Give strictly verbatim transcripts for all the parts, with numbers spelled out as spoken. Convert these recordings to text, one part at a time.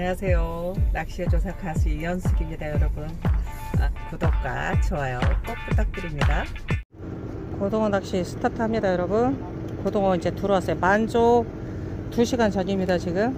안녕하세요. 낚시의 조사 가수 이현숙입니다. 여러분 아, 구독과 좋아요 꼭 부탁드립니다. 고등어 낚시 스타트 합니다. 여러분 고등어 이제 들어왔어요. 만조 두 시간 전입니다. 지금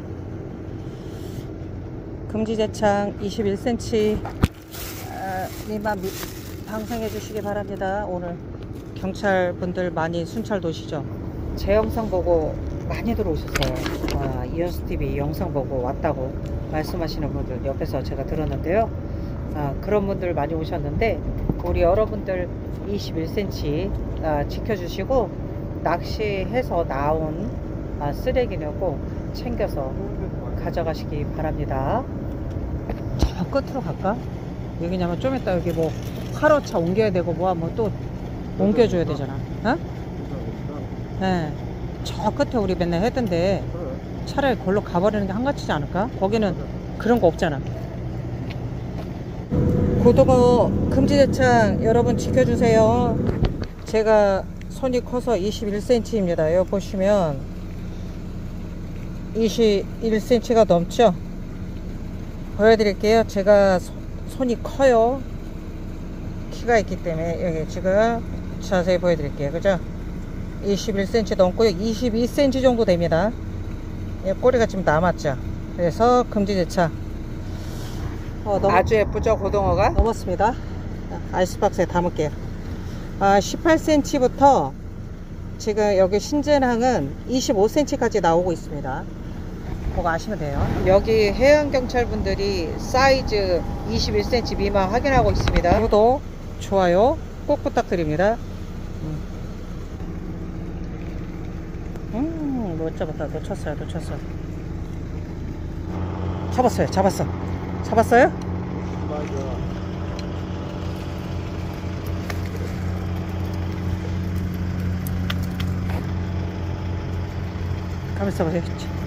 금지제창 이십일 센티미터 아, 님만 방송해 주시기 바랍니다. 오늘 경찰분들 많이 순찰 도시죠. 제 영상 보고 많이 들어오셨어요. 아, 이현숙티비 영상 보고 왔다고 말씀하시는 분들 옆에서 제가 들었는데요. 아, 그런 분들 많이 오셨는데 우리 여러분들 이십일 센티미터 아, 지켜주시고 낚시해서 나온 아, 쓰레기는 꼭 챙겨서 가져가시기 바랍니다. 저 끝으로 갈까? 여기냐면 좀 이따 여기 뭐 화로차 옮겨야 되고 뭐 하면 또 옮겨줘야 되잖아. 어? 네. 저 끝에 우리 맨날 했던데 차라리 걸로 가버리는 게 한가치지 않을까? 거기는 그런 거 없잖아. 고등어 금지대창 여러분 지켜주세요. 제가 손이 커서 이십일 센티미터입니다. 여기 보시면 이십일 센티미터가 넘죠? 보여드릴게요. 제가 소, 손이 커요. 키가 있기 때문에 여기 지금 자세히 보여드릴게요. 그죠? 이십일 센티미터 넘고요. 이십이 센티미터 정도 됩니다. 꼬리가 지금 남았죠. 그래서 금지제차 어, 넘... 아주 예쁘죠 고등어가? 넘었습니다. 아이스박스에 담을게요. 아, 십팔 센티미터부터 지금 여기 신젠항은 이십오 센티미터까지 나오고 있습니다. 그거 아시면 돼요. 여기 해양경찰분들이 사이즈 이십일 센티미터 미만 확인하고 있습니다. 구독, 좋아요 꼭 부탁드립니다. 음, 못 잡았다. 놓쳤어요. 놓쳤어. 잡았어요. 잡았어. 잡았어요? 맞아. 가만 있어보세요.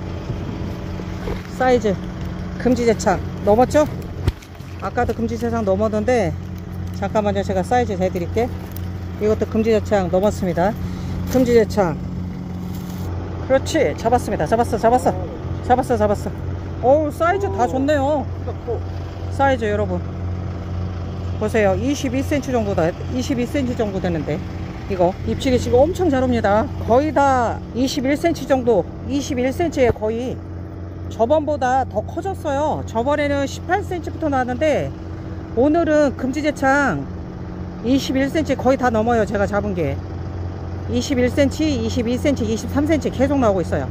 사이즈 금지제창 넘었죠? 아까도 금지제창 넘었는데 잠깐만요. 제가 사이즈 재드릴게. 이것도 금지제창 넘었습니다. 금지제창 그렇지. 잡았습니다. 잡았어 잡았어 잡았어 잡았어. 어우 사이즈 다 좋네요. 사이즈 여러분 보세요. 이십이 센티미터 정도다. 이십이 센티미터 정도 되는데 이거 입질이 지금 엄청 잘 옵니다. 거의 다 이십일 센티미터 정도, 이십일 센티미터에 거의 저번보다 더 커졌어요. 저번에는 십팔 센티미터부터 나왔는데 오늘은 금지제창 이십일 센티미터 거의 다 넘어요. 제가 잡은 게 이십일 센티미터, 이십이 센티미터, 이십삼 센티미터 계속 나오고 있어요.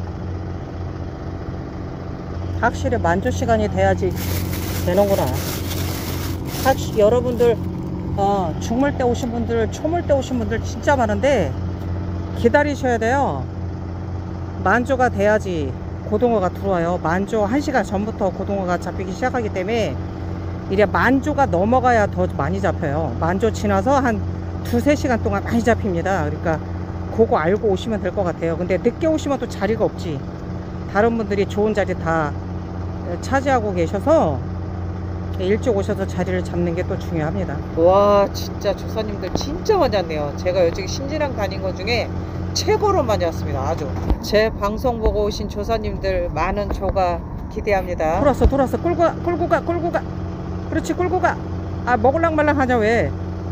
확실히 만조 시간이 돼야지 되는구나. 확실히 여러분들 어, 중물 때 오신 분들, 초물 때 오신 분들 진짜 많은데 기다리셔야 돼요. 만조가 돼야지 고등어가 들어와요. 만조 한 시간 전부터 고등어가 잡히기 시작하기 때문에 이래 만조가 넘어가야 더 많이 잡혀요. 만조 지나서 한 두세 시간 동안 많이 잡힙니다. 그러니까 그거 알고 오시면 될 것 같아요. 근데 늦게 오시면 또 자리가 없지. 다른 분들이 좋은 자리 다 차지하고 계셔서 일찍 오셔서 자리를 잡는 게 또 중요합니다. 와 진짜 조사님들 진짜 많이 왔네요. 제가 요즘 신진항 다닌 것 중에 최고로 많이 왔습니다. 아주 제 방송 보고 오신 조사님들 많은 조가 기대합니다. 돌았어 돌았어. 끌고 가 끌고 가 끌고 가. 그렇지 끌고 가. 아 먹을랑 말랑 하냐 왜.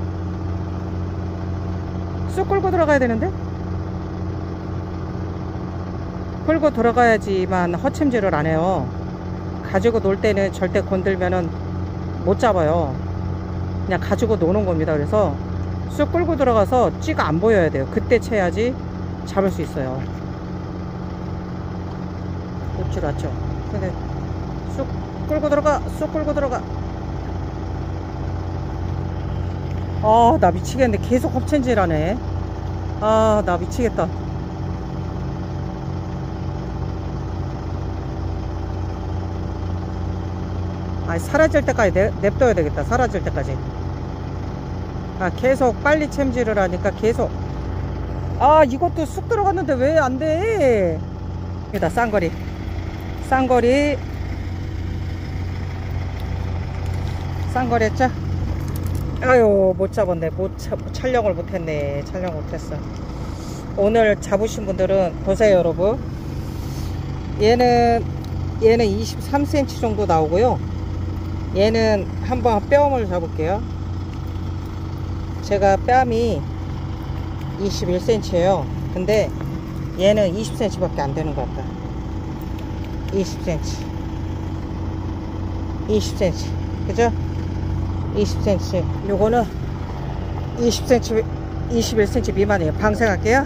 쑥 끌고 들어가야 되는데 끌고 들어가야지만 허챔질을 안 해요. 가지고 놀 때는 절대 건들면은 못 잡아요. 그냥 가지고 노는 겁니다. 그래서 쑥 끌고 들어가서 찌가 안 보여야 돼요. 그때 채야지 잡을 수 있어요. 입질 왔죠? 근데 쑥 끌고 들어가 쑥 끌고 들어가. 아 나 미치겠네. 계속 헛챔질 하네. 아 나 미치겠다. 아 사라질 때까지 내, 냅둬야 되겠다. 사라질 때까지. 아 계속 빨리 챔질을 하니까 계속. 아 이것도 쑥 들어갔는데 왜 안돼. 여기다 쌍거리 쌍거리 쌍거리 했죠? 아유 못 잡았네. 못 차, 촬영을 못했네. 촬영 못했어. 오늘 잡으신 분들은 보세요 여러분. 얘는 얘는 이십삼 센티미터 정도 나오고요. 얘는 한번 뺨을 잡을게요. 제가 뺨이 이십일 센티미터예요 근데 얘는 이십 센티미터 밖에 안 되는 것 같다. 이십 센티미터 이십 센티미터 그죠? 이십 센티미터. 요거는 이십 센티미터 이십일 센티미터 미만이에요. 방생할게요.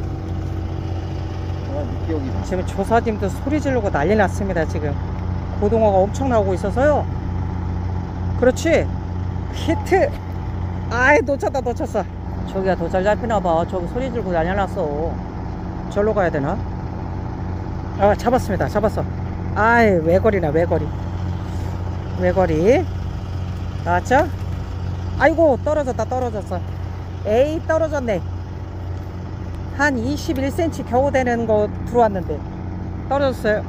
지금 조사님도 소리 지르고 난리 났습니다. 지금 고등어가 엄청 나오고 있어서요. 그렇지. 히트. 아이 놓쳤다 놓쳤어. 저기가 더 잘 잡히나봐. 저기 소리 지르고 난리 났어. 절로 가야 되나? 아 잡았습니다. 잡았어. 아이 외거리나 외거리 외거리 나왔죠? 아이고 떨어졌다 떨어졌어. 에이 떨어졌네. 한 이십일 센티미터 겨우 되는 거 들어왔는데 떨어졌어요.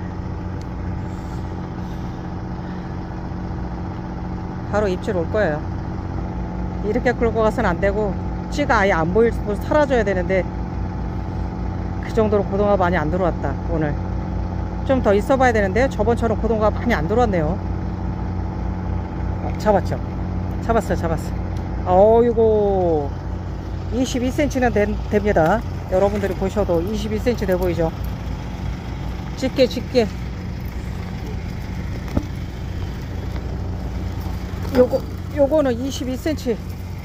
바로 입질 올 거예요. 이렇게 끌고 가서는 안 되고 찌가 아예 안 보일 수 사라져야 되는데 그 정도로 고등어가 많이 안 들어왔다. 오늘 좀 더 있어 봐야 되는데 저번처럼 고등어가 많이 안 들어왔네요. 어, 잡았죠? 잡았어요 잡았어. 어이고 이십이 센티미터는 된, 됩니다. 여러분들이 보셔도 이십이 센티미터 돼 보이죠? 집게 집게. 요거 요거는 이십이 센티미터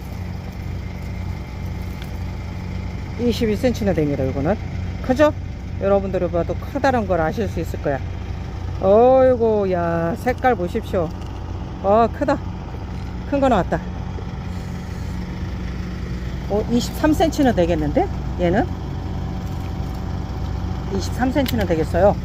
이십이 센티미터는 됩니다. 요거는 크죠? 여러분들이 봐도 크다는 걸 아실 수 있을 거야. 어이구 야 색깔 보십시오. 어 크다. 큰 거 나왔다. 어, 이십삼 센티미터는 되겠는데? 얘는? 이십삼 센티미터는 되겠어요.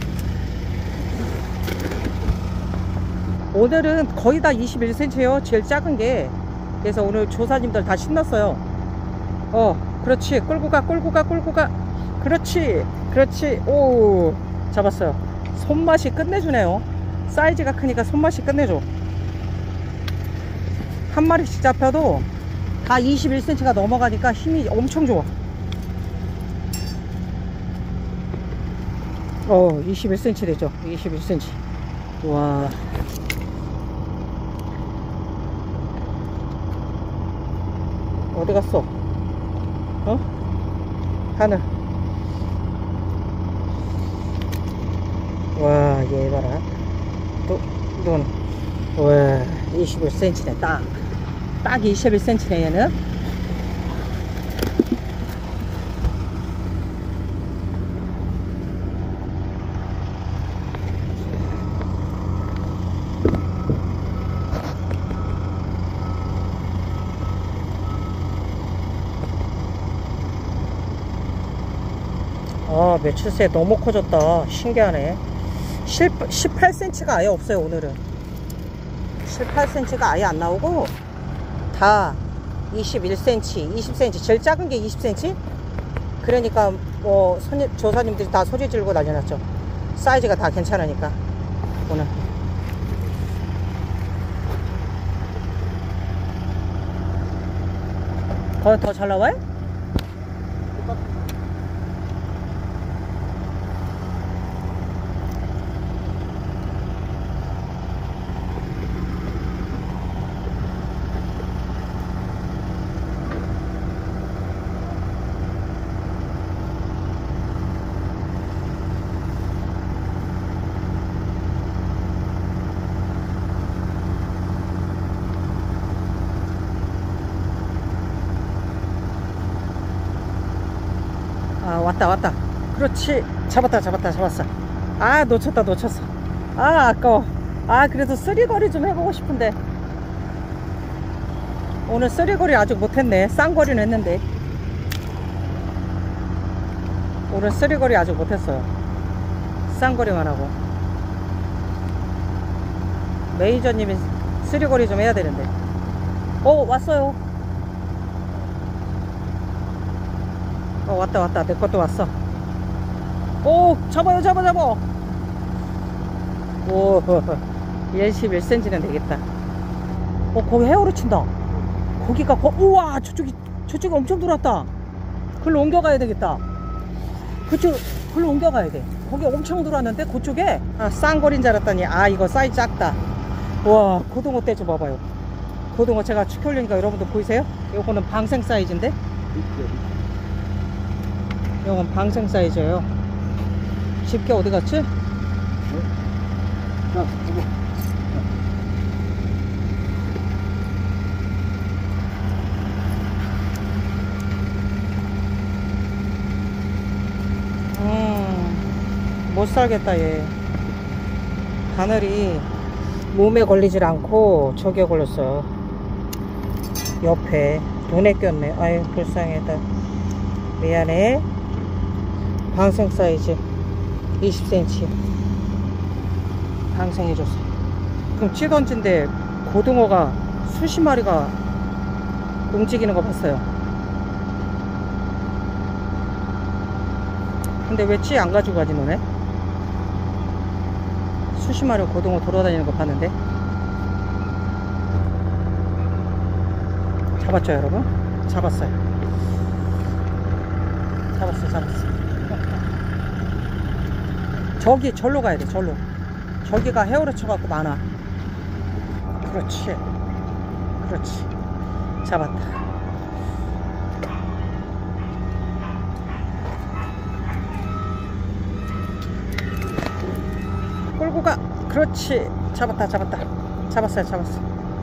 오늘은 거의 다 이십일 센티미터예요. 제일 작은 게. 그래서 오늘 조사님들 다 신났어요. 어, 그렇지. 끌고 가, 끌고 가, 끌고 가. 그렇지. 그렇지. 오, 잡았어요. 손맛이 끝내주네요. 사이즈가 크니까 손맛이 끝내줘. 한 마리씩 잡혀도 다 이십일 센티미터가 넘어가니까 힘이 엄청 좋아. 어 이십일 센티미터 되죠. 이십일 센티미터. 와 어디 갔어? 어? 하늘. 와 얘 봐라. 또 이건 와 이십일 센티미터네. 딱 딱 이십일 센티미터네 얘는. 아 며칠 새에 너무 커졌다. 신기하네. 십팔 센티미터가 아예 없어요. 오늘은 십팔 센티미터가 아예 안 나오고 다 이십일 센티미터 이십 센티미터 제일 작은 게 이십 센티미터. 그러니까 뭐 손님, 조사님들이 다 소리 지르고 난리났죠. 사이즈가 다 괜찮으니까. 오늘 더 더 잘 나와요? 아 왔다 왔다. 그렇지. 잡았다 잡았다 잡았어. 아 놓쳤다 놓쳤어. 아 아까워. 아 그래도 쓰리거리 좀 해보고 싶은데 오늘 쓰리거리 아직 못했네. 쌍거리는 했는데 오늘 쓰리거리 아직 못했어요. 쌍거리만 하고. 매니저님이 쓰리거리 좀 해야 되는데. 어 왔어요. 어 왔다 왔다. 내 것도 왔어. 오 잡아요 잡아 잡아. 오 이십일 센티미터는 되겠다. 어 거기 헤어로 친다. 거기가 거, 우와 저쪽이 저쪽이 엄청 들어왔다. 글로 옮겨가야 되겠다. 그쪽 글로 옮겨가야 돼. 거기 엄청 들어왔는데 그쪽에. 아, 쌍거리인 줄 알았더니 아 이거 사이즈 작다. 와 고등어 떼 좀 봐봐요. 고등어 제가 축 올리니까 여러분들 보이세요? 요거는 방생 사이즈인데 요건 방생 사이즈예요. 집게 어디 갔지? 음, 못 살겠다 얘. 바늘이 몸에 걸리질 않고 저기에 걸렸어요. 옆에 눈에 꼈네. 아유 불쌍해다. 미안해. 방생 사이즈 이십 센티미터 방생해줬어. 그럼 찌던진데 고등어가 수십 마리가 움직이는 거 봤어요. 근데 왜 찌 안 가지고 가지 너네? 수십 마리 고등어 돌아다니는 거 봤는데. 잡았죠 여러분? 잡았어요. 잡았어 잡았어. 저기 절로 가야 돼. 절로. 저기가 헤어로쳐 갖고 많아. 그렇지 그렇지. 잡았다. 끌고 가. 그렇지. 잡았다 잡았다. 잡았어요 잡았어.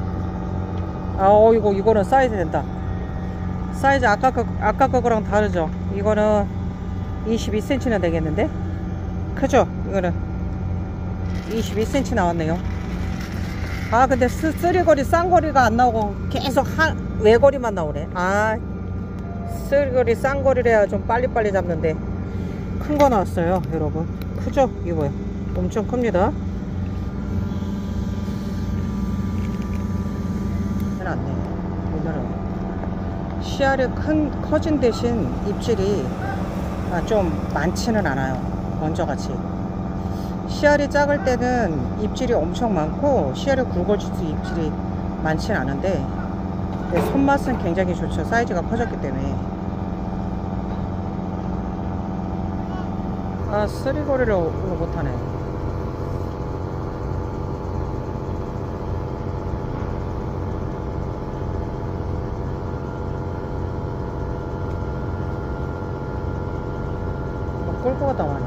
아어 이거 이거는 사이즈 된다. 사이즈 아까 거 아까 거랑 다르죠. 이거는 이십이 센티미터는 되겠는데 크죠? 이거는 이십이 센티미터 나왔네요. 아 근데 쓰, 쓰리거리 쌍거리가 안 나오고 계속 한 외거리만 나오네. 아 쓰리거리 쌍거리래야 좀 빨리빨리 잡는데 큰 거 나왔어요 여러분. 크죠? 이거요. 엄청 큽니다. 해놨네. 오늘은 씨알이 큰 커진 대신 입질이 아, 좀 많지는 않아요. 먼저같이 씨알이 작을 때는 입질이 엄청 많고 씨알이 굵어질 수 입질이 많지는 않은데 손맛은 굉장히 좋죠. 사이즈가 커졌기 때문에. 아 쓰리거리를 못하네. 끌고 가다 와냐?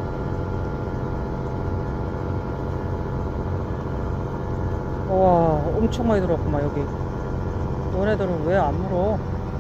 와 엄청 많이 들어왔구만 여기. 너네들은 왜 안 물어?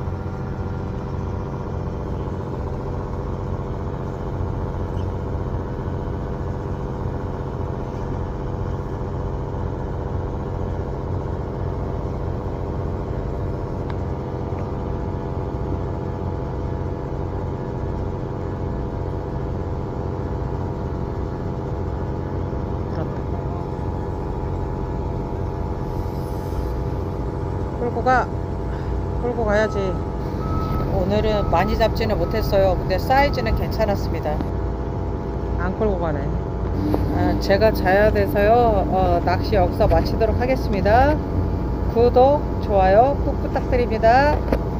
끌고 가. 끌고 가야지. 오늘은 많이 잡지는 못했어요. 근데 사이즈는 괜찮았습니다. 안 끌고 가네. 아, 제가 자야 돼서요. 어, 낚시 여기서 마치도록 하겠습니다. 구독, 좋아요 꼭 부탁드립니다.